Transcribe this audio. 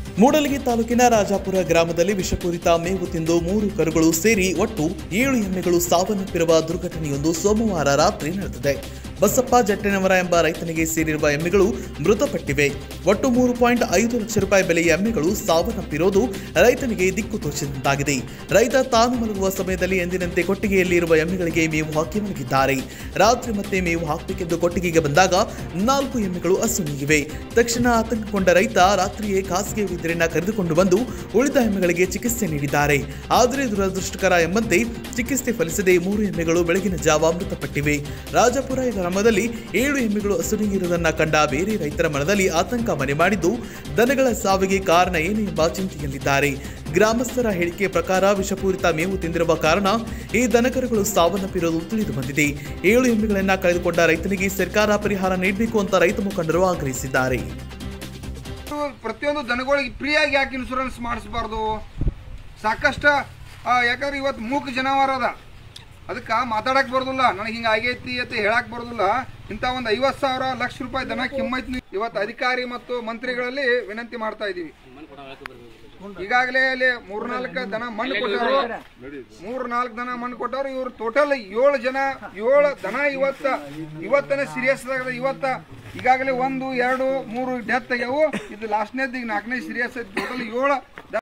ಮೂಡಲಗಿ ತಾಲೂಕಿನ ರಾಜಾಪುರ ಗ್ರಾಮದಲ್ಲಿ ವಿಷಪೂರಿತ ಮೇವು ತಿಂದು 3 ಕರುಗಳು ಸೇರಿ ಒಟ್ಟು 7 ಎಮ್ಮೆಗಳು ಸಾವನ್ನಪ್ಪಿರುವ ದುರ್ಘಟನೆಯೊಂದು ಸೋಮವಾರ ರಾತ್ರಿ ನಡೆದಿದೆ. ಬಸಪ್ಪ ಜಟ್ಟೆನವರ ಎಂಬ ರೈತನಿಗೆ ಸೇರಿರುವ ಎಮ್ಮೆಗಳು ಮೃತಪಟ್ಟಿವೆ. ಒಟ್ಟು 3.5 ಲಕ್ಷ ರೂಪಾಯಿ ಬೆಲೆಯ ಎಮ್ಮೆಗಳು ಸಾವನ್ನಪ್ಪಿರುವುದು ರೈತನಿಗೆ ದಿಕ್ಕು ತೋಚಿದಂತಾಗಿದೆ. ರೈತ ತಾನು ಮಲಗುವ ಸಮಯದಲ್ಲಿ ಎಂದಿನಂತೆ ಕೊಟ್ಟಿಗೆಯಲ್ಲಿರುವ ಎಮ್ಮೆಗಳಿಗೆ ಮೇವು ಹಾಕಿ ಮಲಗಿದ್ದಾರೆ. ರಾತ್ರಿ ಮತ್ತೆ ಮೇವು ಹಾಕಬೇಕೆಂದು ಕೊಟ್ಟಿಗೆಗೆ ಬಂದಾಗ 4 ಎಮ್ಮೆಗಳು ಅಸುನೀಗಿವೆ. ತಕ್ಷಣ ಆತಂಕಗೊಂಡ ರೈತ ರಾತ್ರಿಯೇ ಖಾಸಗಿ ವೈದ್ಯರನ್ನ ಕರೆದುಕೊಂಡು ಬಂದು ಉಳಿದ ಎಮ್ಮೆಗಳಿಗೆ ಚಿಕಿತ್ಸೆ ನೀಡಿದ್ದಾರೆ. ಆದರೆ ದುರದೃಷ್ಟಕರ ಎಂಬಂತೆ ಚಿಕಿತ್ಸೆ ಫಲಿಸದೆ 3 ಎಮ್ಮೆಗಳು ಬೆಳಗಿನ ಜಾವ ಮೃತಪಟ್ಟಿವೆ. ರಾಜಾಪುರ ಗ್ರಾಮದಲ್ಲಿ 7 ಎಮ್ಮೆಗಳು ಅಸುನೀಗಿರುವುದನ್ನು ಕಂಡ ಬೇರೆ ರೈತರ ಮನದಲ್ಲಿ ಆತಂಕ ಮನೆ ಮಾಡಿದ್ದು ದನಗಳ ಸಾವಿಗೆ ಕಾರಣ ಏನು ಎಂಬ ಚಿಂತೆಯಲ್ಲಿದ್ದಾರೆ. ಗ್ರಾಮಸ್ಥರ ಹೇಳಿಕೆ ಪ್ರಕಾರ ವಿಷಪೂರಿತ ಮೇವು ತಿಂದಿರುವ ಕಾರಣ ಈ ದನಕರುಗಳು ಸಾವನ್ನಪ್ಪಿರುವುದು ತಿಳಿದು ಬಂದಿದೆ. 7 ಎಮ್ಮೆಗಳನ್ನು ಕಳೆದುಕೊಂಡ ರೈತನಿಗೆ ಸರ್ಕಾರ ಪರಿಹಾರ ನೀಡಬೇಕು ಅಂತ ರೈತ ಮುಖಂಡರು ಆಗ್ರಹಿಸಿದ್ದಾರೆ. ಪ್ರತಿಯೊಂದು ದನಗಳಿಗೆ ಫ್ರೀಯಾಗಿ ಯಾಕೆ ಇನ್ಶೂರೆನ್ಸ್ ಮಾಡಿಸಬಾರ್ದು? ಸಾಕಷ್ಟು ಯಾಕಂದ್ರೆ ಇವತ್ತು ಮೂಕ ಜನಾವರ ಅದ, ಅದಕ್ಕೆ ಮಾತಾಡಕ್ ಬರೋದಿಲ್ಲ, ನನಗೆ ಹಿಂಗೆ ಆಗೈತಿ ಅಂತ ಹೇಳಕ್ ಬರೋದಿಲ್ಲ. ಇಂಥ ಒಂದು 50,000 ಲಕ್ಷ ರೂಪಾಯಿ ದನ ಕಿಮ್ಮೈತಿ. ಇವತ್ತು ಅಧಿಕಾರಿ ಮತ್ತು ಮಂತ್ರಿಗಳಲ್ಲಿ ವಿನಂತಿ ಮಾಡ್ತಾ ಇದ್ದೀವಿ. ಈಗಾಗಲೇ ಅಲ್ಲಿ 3-4 ದನ ಮಣ್ಣು ಕೊಟ್ಟವರು, 3-4 ದನ ಮಣ್ಣು ಕೊಟ್ಟವರು. ಇವ್ರು ಟೋಟಲ್ 7 ದನ ಇವತ್ತನೇ ಸೀರಿಯಸ್ ಆಗಿದೆ. ಈಗಾಗಲೇ 1, 2, 3 ಡೆತ್ ಆಗ್ಯಾವು. ಇದು ಲಾಸ್ಟ್ನೇದ್ದು, ಈಗ 4ನೇ ಸೀರಿಯಸ್ ಐತಿ. ಟೋಟಲ್ 7